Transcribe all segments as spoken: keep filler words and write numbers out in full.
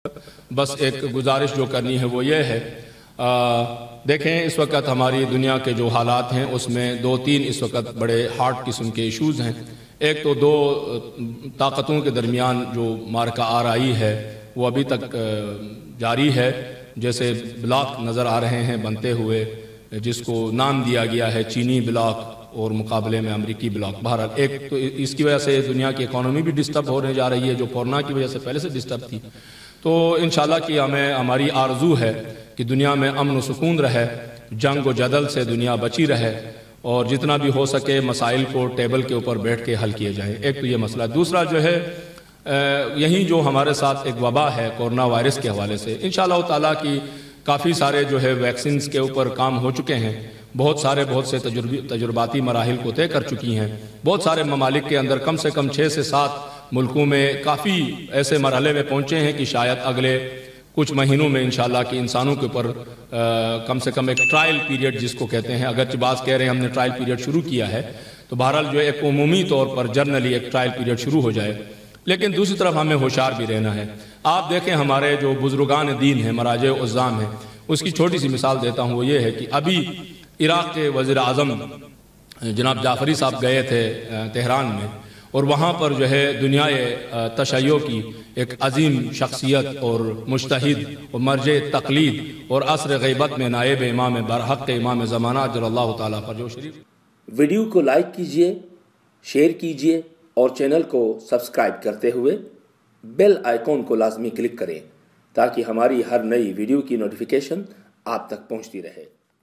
بس ایک گزارش جو کرنی ہے وہ یہ ہے، دیکھیں اس وقت ہماری دنیا کے جو حالات ہیں اس میں دو تین اس وقت بڑے ہارڈ قسم کے ایشوز ہیں۔ ایک تو دو طاقتوں کے درمیان جو معرکہ آرائی ہے وہ ابھی تک جاری ہے، جیسے بلاک نظر آ رہے ہیں بنتے ہوئے، جس کو نام دیا گیا ہے چینی بلاک اور مقابلے میں امریکی بلاک۔ بہرحال ایک تو اس کی وجہ سے دنیا کی اکانومی بھی ڈسٹرب ہونے جا رہی ہے، جو کورونا کی وجہ سے پہلے سے ڈسٹرب تھی۔ تو انشاءاللہ کہ ہمیں ہماری آرزو ہے کہ دنیا میں امن و سکون رہے، جنگ و جدل سے دنیا بچی رہے، اور جتنا بھی ہو سکے مسائل کو ٹیبل کے اوپر بیٹھ کے حل کیے جائیں۔ ایک تو یہ مسئلہ۔ دوسرا جو ہے یہی جو ہمارے ساتھ ایک وبا ہے کورونا وائرس کے حوالے سے، انشاءاللہ تعالیٰ کی کافی سارے جو ہے ویکسینز کے اوپر کام ہو چکے ہیں، بہت سارے بہت سے تجرباتی مراحل کو طے کر چکی ہیں۔ بہت سارے ممالک کے اندر کم سے کم چھ سے سات ملکوں میں کافی ایسے مرحلے میں پہنچے ہیں کہ شاید اگلے کچھ مہینوں میں انشاءاللہ کہ انسانوں کے اوپر کم سے کم ایک ٹرائل پیریڈ جس کو کہتے ہیں، اگرچہ بعض کہہ رہے ہیں ہم نے ٹرائل پیریڈ شروع کیا ہے، تو بہرحال جو ایک عمومی طور پر جرنلی ایک ٹرائل پیریڈ شروع ہو جائے۔ لیکن دوسری طرف ہمیں ہوشیار بھی رہنا ہے۔ آپ دیکھیں ہمارے جو بزرگان دین ہیں، مراجع عظام ہیں، اس کی چھوٹی سی مثال دیتا ہوں، وہ یہ ہے کہ ابھی عراق کے وزیر اعظم جناب جعفری صاحب گئے تھے تہران میں، اور وہاں پر جو ہے دنیا تشیع کی ایک عظیم شخصیت اور مجتہد اور مرجع تقلید اور عصر غیبت میں نائب امام برحق امام زمانہ اجل اللہ تعالیٰ پر جو شریف۔ ویڈیو کو لائک کیجئے، شیئر کیجئے اور چینل کو سبسکرائب کرتے ہوئے بیل آئیکن کو لازمی کلک کریں تاکہ ہماری ہر نئی ویڈیو کی نوٹیفیکیشن آپ تک پہنچتی رہے۔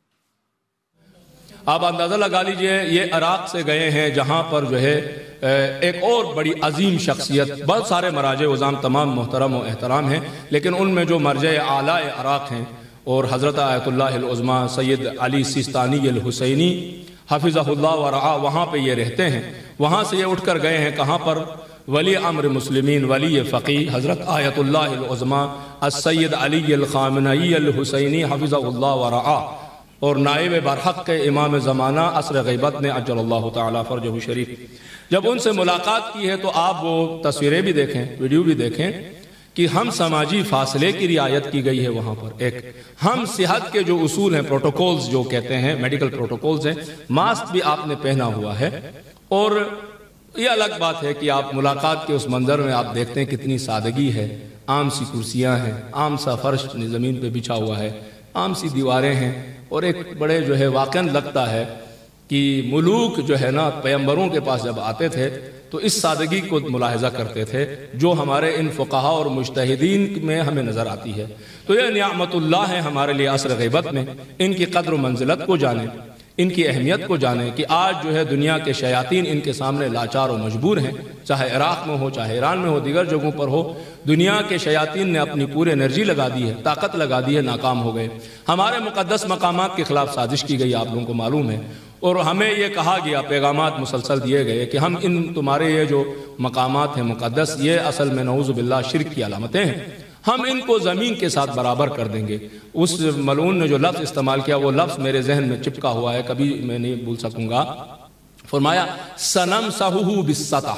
آپ اندازہ لگا لیجئے یہ عراق سے گئے ہیں جہاں پر جو ہے ایک اور بڑی عظیم شخصیت، بہت سارے مراجع عظام تمام محترم و احترام ہیں، لیکن ان میں جو مرجع اعلیٰ عراق ہیں اور حضرت آیت اللہ العظمہ سید علی سیستانی الحسینی حفظہ اللہ ورعا، وہاں پہ یہ رہتے ہیں۔ وہاں سے یہ اٹھ کر گئے ہیں کہاں پر؟ ولی امر مسلمین ولی فقی حضرت آیت اللہ العظمہ السید علی الخامنئی الحسینی حفظہ اللہ ورعا، اور نائب برحق کے امام زمانہ عصر غیبت میں اجل اللہ تعالیٰ فرجہ شریف۔ جب ان سے ملاقات کی ہے تو آپ وہ تصویریں بھی دیکھیں، ویڈیو بھی دیکھیں کہ ہم سماجی فاصلے کی رعایت کی گئی ہے وہاں پر۔ ایک ہم صحت کے جو اصول ہیں، پروٹوکولز جو کہتے ہیں، میڈیکل پروٹوکولز ہیں، ماسک بھی آپ نے پہنا ہوا ہے، اور یہ الگ بات ہے کہ آپ ملاقات کے اس منظر میں آپ دیکھتے ہیں کتنی سادگی ہے، عام سی کرسیاں ہیں، عام سا فرش زمین پہ بچھا ہوا ہے، عام سی دیواریں ہیں، اور ایک بڑے جو ہے واقعاً لگتا ہے کہ ملوک جو ہے نا پیغمبروں کے پاس جب آتے تھے تو اس سادگی کو ملاحظہ کرتے تھے جو ہمارے ان فقہا اور مجتہدین میں ہمیں نظر آتی ہے۔ تو یہ نعمت اللہ ہے ہمارے لیے عصر غیبت میں، ان کی قدر و منزلت کو جانیں، ان کی اہمیت کو جانیں کہ آج جو ہے دنیا کے شیاطین ان کے سامنے لاچار و مجبور ہیں، چاہے عراق میں ہو، چاہے ایران میں ہو، دیگر جگہوں پر ہو۔ دنیا کے شیاطین نے اپنی پورے انرجی لگا دی ہے، طاقت لگا دی ہے، ناکام ہو گئے۔ ہمارے مقدس مقامات کے خلاف سازش کی گئی، آپ لوگوں کو معلوم ہے، اور ہمیں یہ کہا گیا، پیغامات مسلسل دیے گئے کہ ہم ان تمہارے یہ جو مقامات ہیں مقدس، یہ اصل میں نعوذ باللہ شرک کی علامتیں ہیں، ہم ان کو زمین کے ساتھ برابر کر دیں گے۔ اس ملعون نے جو لفظ استعمال کیا وہ لفظ میرے ذہن میں چپکا ہوا ہے، کبھی میں نہیں بھول سکوں گا۔ فرمایا سنمسحہ بالسطح،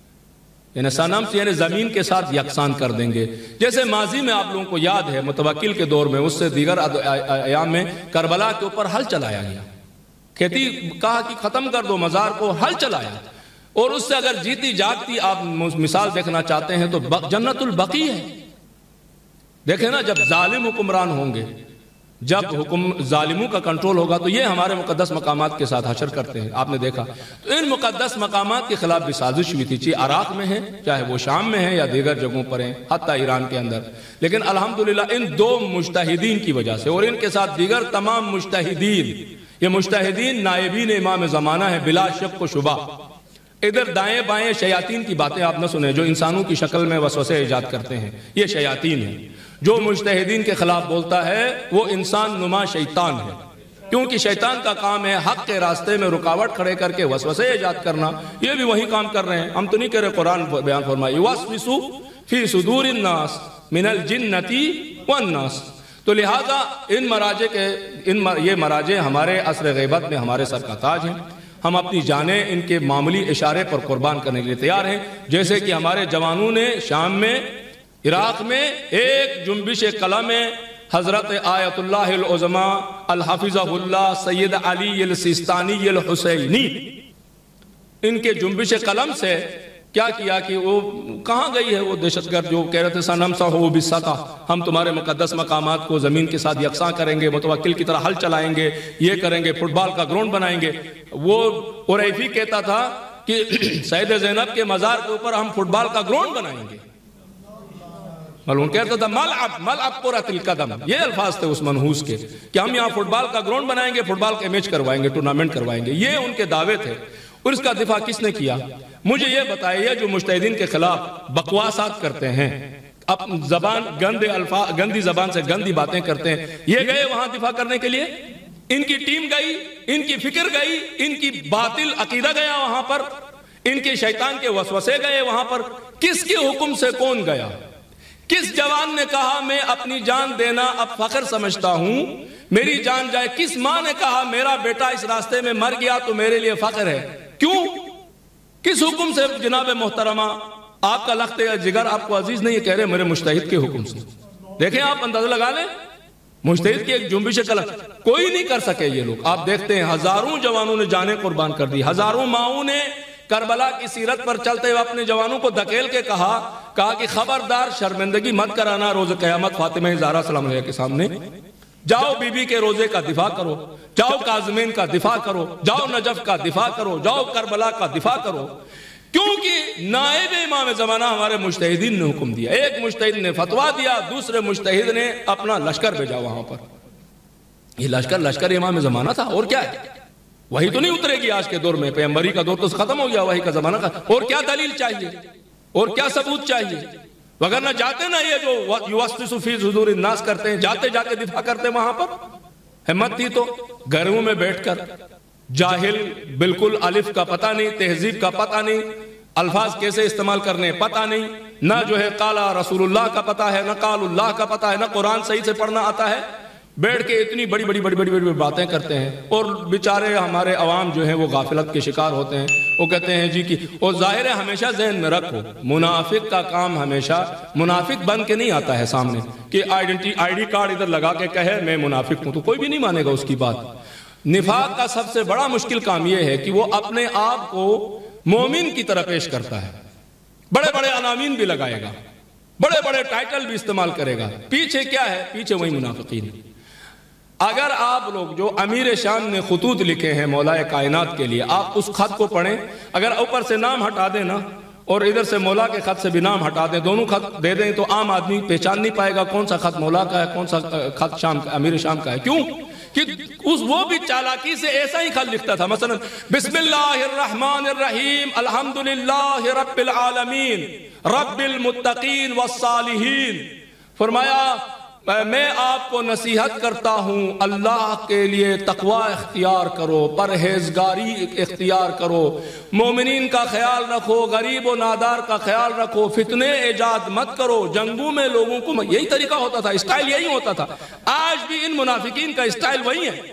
یعنی سنم سے یعنی زمین کے ساتھ یکسان کر دیں گے۔ جیسے ماضی میں آپ لوگوں کو یاد ہے متوکل کے دور میں، اس سے دیگر ایام میں کربلا کے اوپر ہل چلایا گیا، کھیتی کہا کہ ختم کر دو مزار کو، ہل چلایا، اور اس سے اگر جیتی جاگتی آپ مثال دیکھنا چاہتے ہیں تو جنت البقیع ہے۔ دیکھیں نا، جب ظالم حکمران ہوں گے، جب حکم ظالموں کا کنٹرول ہوگا تو یہ ہمارے مقدس مقامات کے ساتھ حشر کرتے ہیں، آپ نے دیکھا۔ تو ان مقدس مقامات کے خلاف بھی سازش ہوئی تھی، چاہے عراق میں ہے، چاہے وہ شام میں ہے یا دیگر جگہوں پر ہیں، حتیٰ ایران کے اندر۔ لیکن الحمدللہ ان دو مجتہدین کی وجہ سے اور ان کے ساتھ دیگر تمام مجتہدین، یہ مجتہدین نائبین امام زمانہ ہیں بلا شک و شبہ۔ ادھر دائیں بائیں شیاطین کی باتیں آپ نہ سنیں جو انسانوں کی شکل میں وسوسے ایجاد کرتے ہیں، یہ شیاطین ہیں۔ جو مجتہدین کے خلاف بولتا ہے وہ انسان نما شیطان ہے، کیونکہ شیطان کا کام ہے حق کے راستے میں رکاوٹ کھڑے کر کے وسوسے ایجاد کرنا۔ یہ بھی وہی کام کر رہے ہیں، ہم تو نہیں کہہ رہے، قرآن بیان فرمائے یوسوس فی صدور الناس من الجنۃ والناس۔ تو لہٰذا ان مراجع کے ان یہ مراجع ہمارے عصر غیبت میں ہمارے سر کا تاج ہیں۔ ہم اپنی جانیں ان کے معمولی اشارے پر قربان کرنے کے لیے تیار ہیں، جیسے کہ ہمارے جوانوں نے شام میں عراق میں ایک جنبش قلم حضرت آیت اللہ العظما الحافظہ اللہ سید علی السیستانی الحسینی، ان کے جنبش قلم سے کیا کیا کہ وہ کہاں گئی ہے وہ دہشت گرد جو کہہ رہے تھے سنمسحو بالسطح، ہم تمہارے مقدس مقامات کو زمین کے ساتھ یکساں کریں گے، متوکل کی طرح ہل چلائیں گے، یہ کریں گے، فٹ بال کا گراؤنڈ بنائیں گے۔ وہ قریفی کہتا تھا کہ سید زینب کے مزار کے اوپر ہم فٹ بال کا گراؤنڈ بنائیں گے۔ ملعون کہتا تھا ملعب ملعب کرۃ القدم، یہ الفاظ تھے اس منحوس کے کہ ہم یہاں فٹ بال کا گراؤنڈ بنائیں گے، فٹ بال کے میچ کروائیں گے، ٹورنامنٹ کروائیں گے، یہ ان کے دعوے تھے۔ اور اس کا دفاع کس نے کیا؟ مجھے یہ بتائیے جو مجتہدین کے خلاف بکواسات کرتے ہیں، اب زبان گندے الفاظ گندی زبان سے گندی باتیں کرتے ہیں، یہ گئے وہاں دفاع کرنے کے لیے؟ ان کی ٹیم گئی، ان کی فکر گئی، ان کی باطل عقیدہ گیا وہاں پر، ان کے شیطان کے وسوسے گئے وہاں پر؟ کس کے حکم سے کون گیا؟ کس جوان نے کہا میں اپنی جان دینا اب فخر سمجھتا ہوں، میری جان جائے؟ کس ماں نے کہا میرا بیٹا اس راستے میں مر گیا تو میرے لیے فخر ہے؟ کیوں؟ کس حکم سے جناب محترمہ؟ آپ کا لخت جگر آپ کو عزیز نہیں، یہ کہہ رہے میرے مجتہد کے حکم سے۔ دیکھیں آپ اندازہ لگا لیں، مجتہد کی ایک جنبش قلم کوئی نہیں کر سکے یہ لوگ۔ آپ دیکھتے ہیں ہزاروں جوانوں نے جانیں قربان کر دی، ہزاروں ماؤں نے کربلا کی سیرت پر چلتے ہوئے اپنے جوانوں کو دھکیل کے کہا کہا کہ خبردار شرمندگی مت کرانا روز قیامت فاطمہ زہرا سلام علیہ کے سامنے، جاؤ بی بی کے روزے کا دفاع کرو، جاؤ کاظمین کا دفاع کرو، جاؤ نجف کا دفاع کرو، جاؤ کربلا کا دفاع کرو، کیونکہ نائب امام زمانہ ہمارے مجتہدین نے حکم دیا۔ ایک مجتہد نے فتویٰ دیا، دوسرے مجتہد نے اپنا لشکر بھیجا وہاں پر۔ یہ لشکر لشکر امام زمانہ تھا، اور کیا ہے؟ وہی تو نہیں اترے گی آج کے دور میں، پیغمبری کا دور تو ختم ہو گیا، وہی کا زمانہ کا، اور کیا دلیل چاہیے اور کیا ثبوت چاہیے؟ وگرنہ جاتے نا یہ جو یوسوس فی صدور الناس کرتے ہیں، جاتے جا کے دفاع کرتے وہاں پر۔ ہمت تھی تو گھروں میں بیٹھ کر، جاہل بالکل، الف کا پتہ نہیں، تہذیب کا پتہ نہیں، الفاظ کیسے استعمال کرنے پتہ نہیں، نہ جو ہے قالا رسول اللہ کا پتہ ہے، نہ قال اللہ کا پتہ ہے، نہ قرآن صحیح سے پڑھنا آتا ہے، بیٹھ کے اتنی بڑی بڑی بڑی بڑی بڑی باتیں کرتے ہیں، اور بیچارے ہمارے عوام جو ہیں وہ غافلت کے شکار ہوتے ہیں۔ وہ کہتے ہیں جی کہ اور ظاہر ہے ہمیشہ ذہن میں رکھو، منافق کا کام ہمیشہ منافق بن کے نہیں آتا ہے سامنے کہ آئیڈنٹی آئی ڈی کارڈ ادھر لگا کے کہے میں منافق ہوں، تو کوئی بھی نہیں مانے گا اس کی بات۔ نفاق کا سب سے بڑا مشکل کام یہ ہے کہ وہ اپنے آپ کو مومن کی طرح پیش کرتا ہے، بڑے بڑے عناوین بھی لگائے گا، بڑے بڑے ٹائٹل بھی استعمال کرے گا، پیچھے کیا ہے؟ پیچھے وہی منافقین۔ اگر آپ لوگ جو امیر شام نے خطوط لکھے ہیں مولا کائنات کے لیے، آپ اس خط کو پڑھیں، اگر اوپر سے نام ہٹا دیں نا اور ادھر سے مولا کے خط سے بھی نام ہٹا دیں، دونوں خط دے دیں، تو عام آدمی پہچان نہیں پائے گا کون سا خط مولا کا ہے، کون سا خط شام کا امیر شام کا ہے۔ کیوں کہ اس وہ بھی چالاکی سے ایسا ہی خط لکھتا تھا، مثلا بسم اللہ الرحمن الرحیم الحمدللہ رب العالمین رب المتقین والصالحین۔ فرمایا میں آپ کو نصیحت کرتا ہوں اللہ کے لیے تقوی اختیار کرو، پرہیزگاری اختیار کرو، مومنین کا خیال رکھو، غریب و نادار کا خیال رکھو، فتنے ایجاد مت کرو، جنگوں میں لوگوں کو، یہی طریقہ ہوتا تھا، اسٹائل یہی ہوتا تھا۔ آج بھی ان منافقین کا اسٹائل وہی ہے،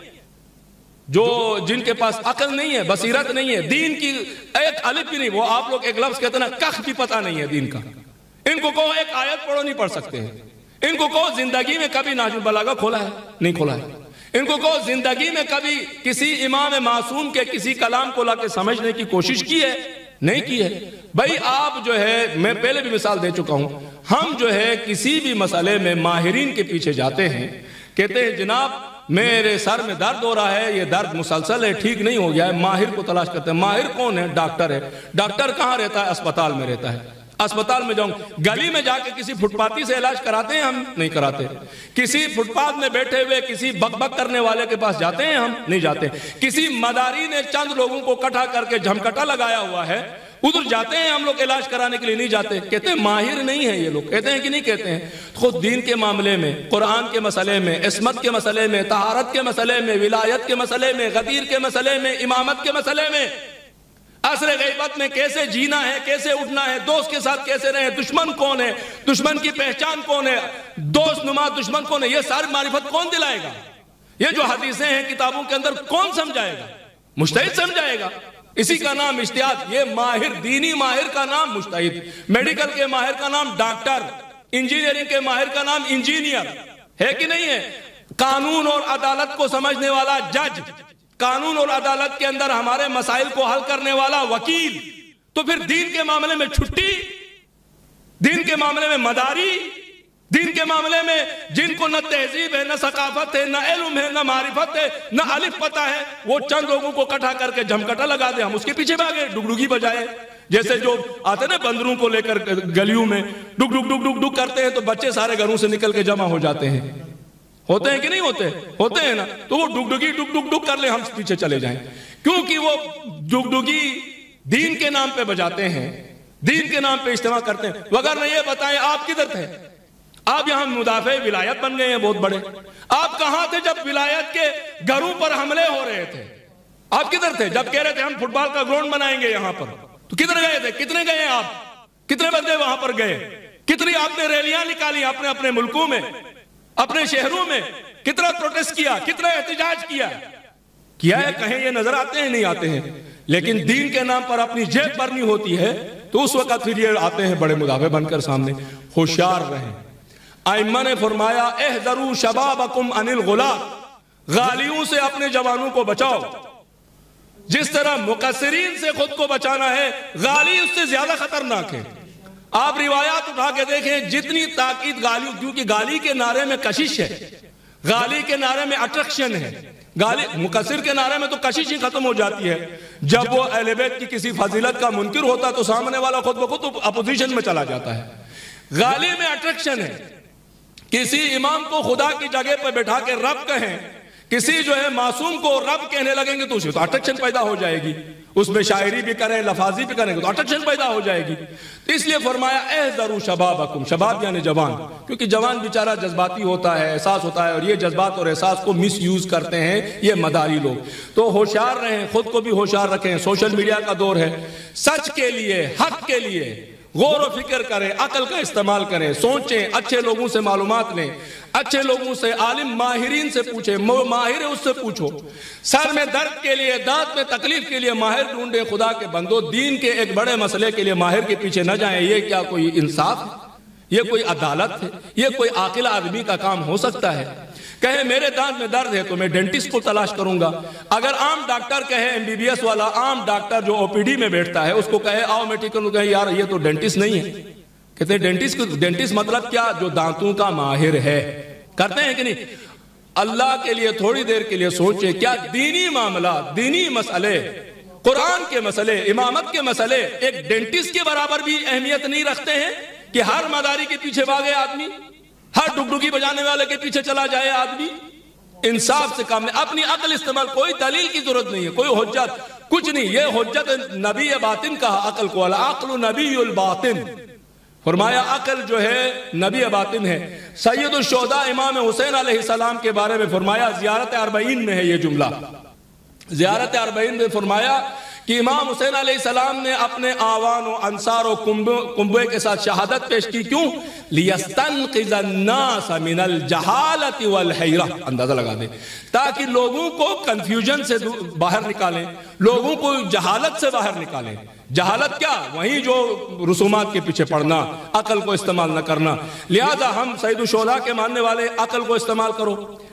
جو جن کے پاس عقل نہیں ہے، بصیرت نہیں ہے، دین کی ایک الف بھی نہیں، وہ آپ لوگ ایک لفظ کہتے ہیں نا کخ بھی پتہ نہیں ہے دین کا، ان کو کہو ایک آیت پڑھو نہیں پڑھ سکتے ہیں، ان کو کہو زندگی میں کبھی نہج البلاغہ کھولا ہے نہیں کھولا ہے، ان کو کہو زندگی میں کبھی کسی امام معصوم کے کسی کلام کو لا کے سمجھنے کی کوشش کی ہے نہیں کی ہے۔ بھائی آپ جو ہے، میں پہلے بھی مثال دے چکا ہوں، ہم جو ہے کسی بھی مسئلے میں ماہرین کے پیچھے جاتے ہیں، کہتے ہیں جناب میرے سر میں درد ہو رہا ہے، یہ درد مسلسل ہے، ٹھیک نہیں ہو گیا ہے، ماہر کو تلاش کرتے ہیں۔ ماہر کون ہے؟ ڈاکٹر ہے۔ ڈاکٹر کہاں رہتا ہے؟ اسپتال میں رہتا ہے۔ اسپتال میں جاؤں، گلی میں جا کے کسی فٹ پاتی سے علاج کراتے ہیں ہم؟ نہیں کراتے۔ کسی فٹ پاتھ میں بیٹھے ہوئے کسی بک بک کرنے والے کے پاس جاتے ہیں ہم؟ نہیں جاتے۔ کسی مداری نے چند لوگوں کو کٹھا کر کے جھمکٹا لگایا ہوا ہے، ادھر جاتے ہیں ہم لوگ علاج کرانے کے لیے؟ نہیں جاتے۔ کہتے ہیں ماہر نہیں ہے یہ لوگ، کہتے ہیں کہ نہیں کہتے ہیں؟ خود دین کے معاملے میں، قرآن کے مسئلے میں، عصمت کے مسئلے میں، طہارت کے مسئلے میں، ولایت کے مسئلے میں، غدیر کے مسئلے میں، امامت کے مسئلے میں، عصر غیبت میں کیسے جینا ہے، کیسے اٹھنا ہے، دوست کے ساتھ کیسے رہیں، دشمن کون ہے، دشمن کی پہچان کون ہے، دوست نما دشمن کون ہے، یہ ساری معرفت کون دلائے گا؟ یہ جو حدیثیں ہیں کتابوں کے اندر کون سمجھائے گا؟ مجتہد سمجھائے گا۔ اسی کا نام اجتہاد۔ یہ ماہر، دینی ماہر کا نام مجتہد، میڈیکل کے ماہر کا نام ڈاکٹر، انجینئرنگ کے ماہر کا نام انجینئر ہے کہ نہیں ہے؟ قانون اور عدالت کو سمجھنے والا جج، قانون اور عدالت کے اندر ہمارے مسائل کو حل کرنے والا وکیل. تو پھر دین کے معاملے میں چھٹی، دین کے معاملے میں مداری، دین کے معاملے میں جن کو نہ تہذیب ہے، نہ ثقافت ہے، نہ علم ہے، نہ معرفت ہے، نہ الف پتہ ہے، وہ چند لوگوں کو کٹھا کر کے جھمکٹا لگا دے، ہم اس کے پیچھے بھاگے، ڈگڈگی بجائے. جیسے جو آتے نا بندروں کو لے کر گلیوں میں ڈگ ڈگ ڈگ ڈگ ڈگ کرتے ہیں تو بچے سارے گھروں سے نکل کے جمع ہو جاتے ہیں. ہوتے ہیں کہ نہیں ہوتے؟ ہوتے ہیں نا. تو وہ ڈگ ڈگی ڈگ ڈگ ڈگ کر لیں، ہم پیچھے چلے جائیں، کیونکہ وہ ڈگ ڈگی دین کے نام پہ بجاتے ہیں، دین کے نام پہ اجتماع کرتے ہیں. وگرنہ یہ بتائیں آپ کدھر تھے؟ آپ یہاں مدافع ولایت بن گئے ہیں بہت بڑے. آپ کہاں تھے جب ولایت کے گھروں پر حملے ہو رہے تھے؟ آپ کدھر تھے جب کہہ رہے تھے ہم فٹ بال کا گراؤنڈ بنائیں گے یہاں پر؟ تو کدھر گئے تھے؟ کتنے گئے آپ؟ کتنے بندے وہاں پر گئے؟ کتنی آپ نے ریلیاں نکالی اپنے اپنے ملکوں میں، اپنے شہروں میں؟ کتنا پروٹیسٹ کیا، کتنا احتجاج کیا کیا ہے؟ کہیں یہ نظر آتے ہیں؟ نہیں آتے ہیں. لیکن دین کے نام پر اپنی جیب بھرنی ہوتی ہے تو اس وقت پھر یہ آتے ہیں بڑے مدافع بن کر سامنے. ہوشیار رہیں. ائمہ نے فرمایا احذروا شبابکم عن الغلاة، غالیوں سے اپنے جوانوں کو بچاؤ. جس طرح مقصرین سے خود کو بچانا ہے، غالی اس سے زیادہ خطرناک ہے. آپ روایات اٹھا کے دیکھیں، جتنی تاکید غالی، کیونکہ غالی کے نعرے میں کشش ہے، غالی کے نعرے میں اٹریکشن ہے. غالی مقصر کے نعرے میں تو کشش ہی ختم ہو جاتی ہے. جب وہ اہل بیت کی کسی فضیلت کا منکر ہوتا تو سامنے والا خود بخود اپوزیشن میں چلا جاتا ہے. غالی میں اٹریکشن ہے. کسی امام کو خدا کی جگہ پہ بٹھا کے رب کہیں، کسی جو ہے معصوم کو رب کہنے لگیں گے تو اسے تو اٹریکشن پیدا ہو جائے گی. اس میں شاعری بھی کریں، لفاظی بھی کریں گے تو اٹریکشن پیدا ہو جائے گی. اس لیے فرمایا احذروا شبابکم، شباب یعنی جوان، کیونکہ جوان بیچارہ جذباتی ہوتا ہے، احساس ہوتا ہے، اور یہ جذبات اور احساس کو مس یوز کرتے ہیں یہ مداری لوگ. تو ہوشیار رہیں، خود کو بھی ہوشیار رکھیں. سوشل میڈیا کا دور ہے. سچ کے لیے، حق کے لیے غور و فکر کریں، عقل کا استعمال کریں، سوچیں، اچھے لوگوں سے معلومات لیں، اچھے لوگوں سے، عالم ماہرین سے پوچھیں، ماہر ہے اس سے پوچھو. سر میں درد کے لیے، دانت میں تکلیف کے لیے ماہر ڈھونڈیں. خدا کے بندو، دین کے ایک بڑے مسئلے کے لیے ماہر کے پیچھے نہ جائیں. یہ کیا کوئی انصاف ہے؟ یہ کوئی عدالت ہے؟ یہ کوئی عاقل آدمی کا کام ہو سکتا ہے؟ کہے میرے دانت میں درد ہے تو میں ڈینٹسٹ کو تلاش کروں گا. اگر عام ڈاکٹر کہے، ایم بی بی ایس والا عام ڈاکٹر جو او پی ڈی میں بیٹھتا ہے، اس کو کہے آؤ میں ٹھیک کروں، کہے یار یہ تو ڈینٹسٹ نہیں ہے. کہتے ہیں ڈینٹسٹ ڈینٹسٹ مطلب کیا؟ جو دانتوں کا ماہر ہے. کرتے ہیں کہ نہیں؟ اللہ کے لیے تھوڑی دیر کے لیے سوچیں، کیا دینی معاملات، دینی مسئلے، قرآن کے مسئلے، امامت کے مسئلے ایک ڈینٹسٹ کے برابر بھی اہمیت نہیں رکھتے ہیں کہ ہر مداری کے پیچھے بھاگے آدمی، ہر ڈگڈگی بجانے والے کے پیچھے چلا جائے آدمی؟ انصاف سے کام نہیں. اپنی عقل استعمال، کوئی دلیل کی ضرورت نہیں ہے، کوئی حجت کچھ نہیں. یہ حجت نبی باطن کہا عقل کو، العقل نبی الباطن. فرمایا عقل جو ہے نبی باطن ہے. سید الشہداء امام حسین علیہ السلام کے بارے میں فرمایا، زیارت اربعین میں ہے یہ جملہ، زیارت اربعین میں فرمایا کہ امام حسین علیہ السلام نے اپنے آوان و انصار و کنبے کے ساتھ شہادت پیش کی. کیوں؟ لِيَسْتَنْقِذَ النَّاسَ مِنَ الْجَحَالَةِ وَالْحَيْرَةِ. اندازہ لگا دیں، تاکہ لوگوں کو کنفیوژن سے باہر نکالیں، لوگوں کو جہالت سے باہر نکالیں. جہالت کیا؟ وہیں جو رسومات کے پیچھے پڑنا، عقل کو استعمال نہ کرنا. لہذا ہم سید الشہداء کے ماننے والے عقل کو استعمال کرو،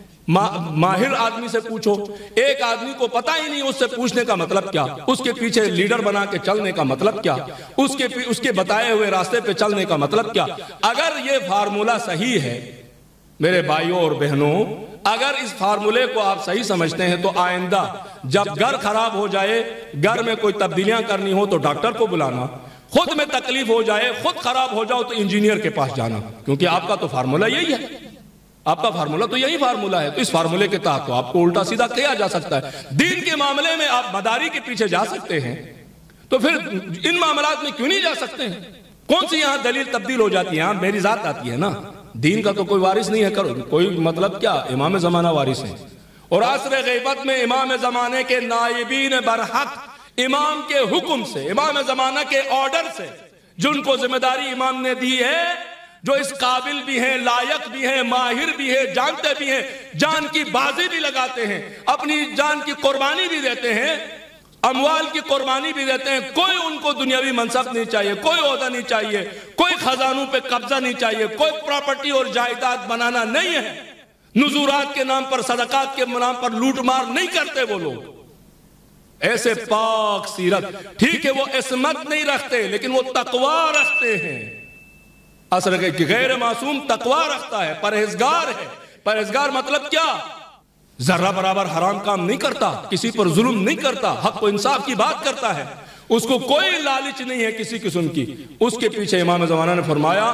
ماہر آدمی سے پوچھو. ایک آدمی کو پتہ ہی نہیں اس سے پوچھنے کا مطلب کیا، اس کے پیچھے لیڈر بنا کے چلنے کا مطلب کیا، اس کے اس کے بتائے ہوئے راستے پہ چلنے کا مطلب کیا. اگر یہ فارمولہ صحیح ہے میرے بھائیوں اور بہنوں، اگر اس فارمولے کو آپ صحیح سمجھتے ہیں تو آئندہ جب گھر خراب ہو جائے، گھر میں کوئی تبدیلیاں کرنی ہو تو ڈاکٹر کو بلانا، خود میں تکلیف ہو جائے، خود خراب ہو جاؤ تو انجینئر کے پاس جانا، کیونکہ آپ کا تو فارمولہ یہی ہے. آپ کا فارمولہ تو یہی فارمولہ ہے. تو اس فارمولے کے تحت تو آپ کو الٹا سیدھا کیا جا سکتا ہے. دین کے معاملے میں آپ مداری کے پیچھے جا سکتے ہیں، تو پھر ان معاملات میں کیوں نہیں جا سکتے ہیں؟ کون سی یہاں دلیل تبدیل ہو جاتی ہے؟ یہاں میری ذات آتی ہے نا. دین کا تو کوئی وارث نہیں ہے. کرو کوئی مطلب کیا؟ امام زمانہ وارث ہے. اور عصر غیبت میں امام زمانے کے نائبین برحق، امام کے حکم سے، امام زمانہ کے آرڈر سے، جن کو ذمہ داری امام نے دی ہے، جو اس قابل بھی ہیں، لائق بھی ہیں، ماہر بھی ہیں، جانتے بھی ہیں، جان کی بازی بھی لگاتے ہیں، اپنی جان کی قربانی بھی دیتے ہیں، اموال کی قربانی بھی دیتے ہیں، کوئی ان کو دنیاوی منصب نہیں چاہیے، کوئی عہدہ نہیں چاہیے، کوئی خزانوں پہ قبضہ نہیں چاہیے، کوئی پراپرٹی اور جائیداد بنانا نہیں ہے، نذورات کے نام پر، صدقات کے نام پر لوٹ مار نہیں کرتے وہ لوگ، ایسے پاک سیرت۔ ٹھیک ہے وہ عصمت نہیں رکھتے لیکن وہ تقوی رکھتے ہیں، اصل کہ غیر معصوم تقوی رکھتا ہے، پرہیزگار ہے۔ پرہیزگار مطلب کیا؟ ذرہ برابر حرام کام نہیں کرتا، کسی پر ظلم نہیں کرتا، حق و انصاف کی بات کرتا ہے، اس کو کوئی لالچ نہیں ہے کسی قسم کی۔ اس کے پیچھے امام زمانہ نے فرمایا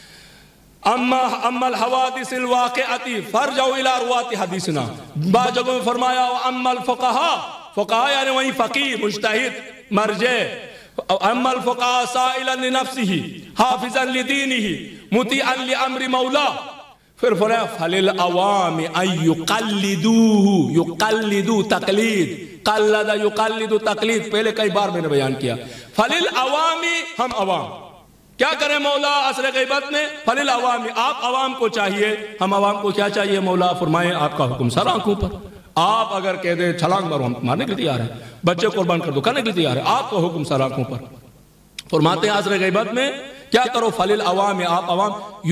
اما اما الحوادث الواقعتی فرجعوا الى روات حدیثنا، بعض جگہوں میں فرمایا اما الفقہاء، فقہاء یعنی وہی فقیہ مجتہد مرجع، اما الفقہاء سائلا لنفسہ حافظا لدینہ مطیعا لامر مولا، پھر فرمایا فللعوام ان یقلدوہ، یقلدو تقلید، قلد یقلد تقلید، پہلے کئی بار میں نے بیان کیا۔ فللعوام ہم عوام کیا کریں مولا عصر غیبت میں؟ فللعوام آپ عوام کو چاہیے، ہم عوام کو کیا چاہیے؟ مولا فرمائیں آپ کا حکم سر آنکھوں پر، آپ اگر کہہ دیں چھلانگ مارو ہم مارنے کے لیے تیار ہیں، بچے قربان کر دو کرنے کے لیے تیار ہے، آپ کا حکم سر آنکھوں پر۔ فرماتے ہیں عصر غیبت میں کیا کرو؟ فللعوام آپ عوام،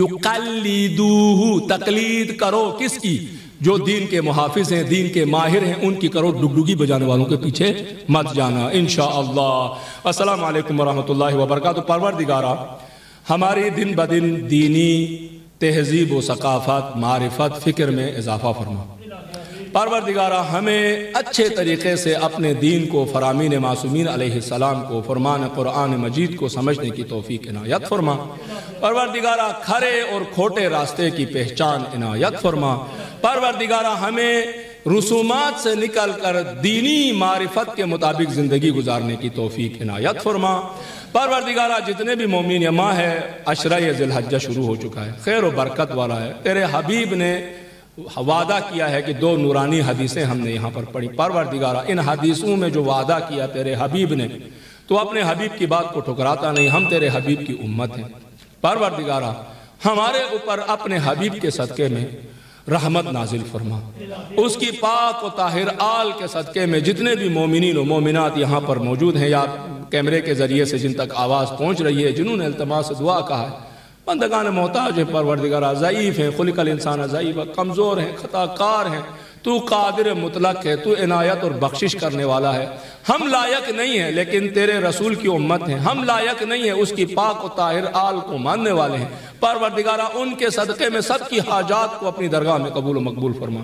یقلدوہ تقلید کرو، کس کی؟ جو دین کے محافظ ہیں، دین کے ماہر ہیں، ان کی کرو، ڈگڈگی بجانے والوں کے پیچھے مت جانا انشاءاللہ۔ السلام علیکم ورحمۃ اللہ وبرکاتہ۔ پروردگارہ ہماری دن بدن دینی تہذیب و ثقافت، معرفت، فکر میں اضافہ فرما۔ پروردگارہ ہمیں اچھے طریقے سے اپنے دین کو، فرامین معصومین علیہ السلام کو، فرمان قرآن مجید کو سمجھنے کی توفیق عنایت فرما۔ پروردگارہ کھرے اور کھوٹے راستے کی پہچان عنایت فرما۔ پروردگارہ ہمیں رسومات سے نکل کر دینی معرفت کے مطابق زندگی گزارنے کی توفیق عنایت فرما۔ پروردگارہ جتنے بھی مومنین، یہ ماہ ہے عشرہ ذی الحجہ شروع ہو چکا ہے، خیر و برکت والا ہے، تیرے حبیب نے وعدہ کیا ہے کہ دو نورانی حدیثیں ہم نے یہاں پر پڑھی۔ پروردگارہ ان حدیثوں میں جو وعدہ کیا تیرے حبیب نے، تو اپنے حبیب کی بات کو ٹھکراتا نہیں، ہم تیرے حبیب کی امت ہیں۔ پروردگارہ ہمارے اوپر اپنے حبیب کے صدقے میں رحمت نازل فرما، اس کی پاک و طاہر آل کے صدقے میں جتنے بھی مومنین و مومنات یہاں پر موجود ہیں یا کیمرے کے ذریعے سے جن تک آواز پہنچ رہی ہے، جنہوں نے التماس دعا کہا ہے، بندگان محتاج ہیں پروردگارہ، ضعیف ہیں، خلق الانسان ضعیف، کمزور ہیں، خطا کار ہیں، تو قادر مطلق ہے، تو عنایت اور بخشش کرنے والا ہے، ہم لائق نہیں ہیں لیکن تیرے رسول کی امت ہیں، ہم لائق نہیں ہیں، اس کی پاک و طاہر آل کو ماننے والے ہیں۔ پروردگارہ ان کے صدقے میں سب کی حاجات کو اپنی درگاہ میں قبول و مقبول فرما،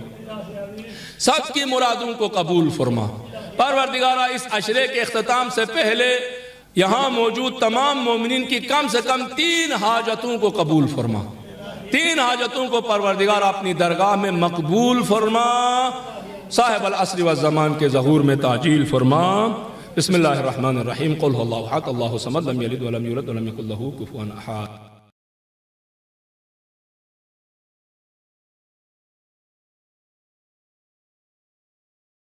سب کی مرادوں کو قبول فرما۔ پروردگارہ اس عشرے کے اختتام سے پہلے یہاں موجود تمام مومنین کی کم سے کم تین حاجتوں کو قبول فرما، تین حاجتوں کو پروردگار اپنی درگاہ میں مقبول فرما، صاحب العصر والزمان کے ظہور میں تعجیل فرما۔ بسم اللہ الرحمن الرحیم، قل هو اللہ احد اللہ الصمد لم یلد ولم یولد ولم یکن لہ کفوا احد۔